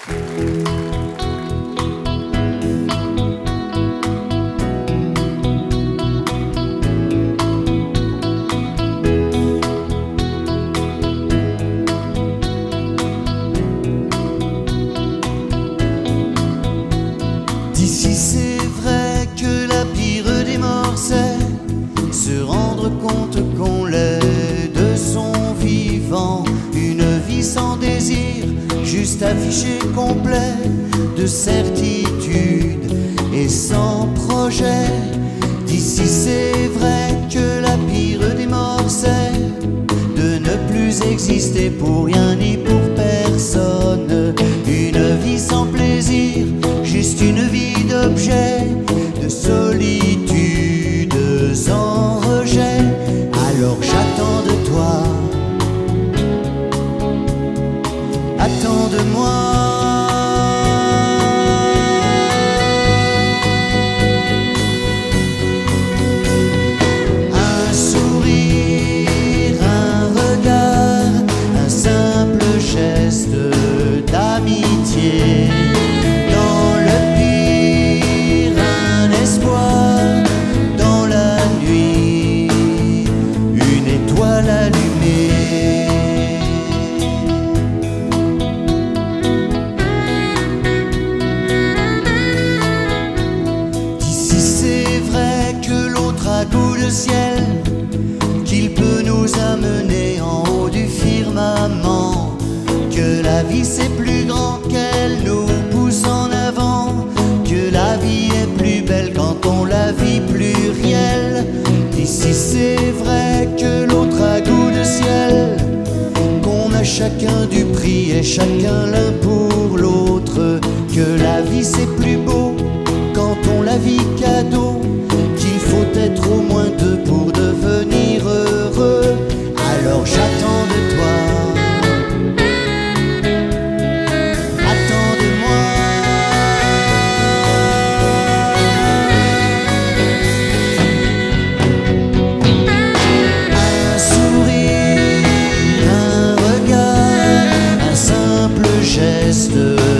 D'ici c'est vrai que la pire des morts c'est se rendre compte qu'on l'est de son vivant. Une vie sans désir, juste affiché complet de certitude et sans projet. D'ici c'est vrai que la pire des morts c'est de ne plus exister pour rien ni pour personne. Une vie sans plaisir, juste une vie d'objet, de solitude sans rejet. Alors j'attends de toi, attends de moi. Un sourire, un regard, un simple geste d'amitié. Dans le pire, un espoir. Dans la nuit, une étoile allumée. D'ici c'est vrai que l'autre a goût de ciel, qu'il peut nous amener en haut du firmament, que la vie c'est plus grand qu'elle nous pousse en avant, que la vie est plus belle quand on la vit plurielle. Ici c'est vrai que l'autre a goût de ciel, qu'on a chacun du prix et chacun l'un pour l'autre, que la vie c'est plus beau quand on la vit cadeau, qu'il faut être au moins deux pour devenir heureux. Alors j'attends de toi, attends de moi. Un sourire, un regard, un simple geste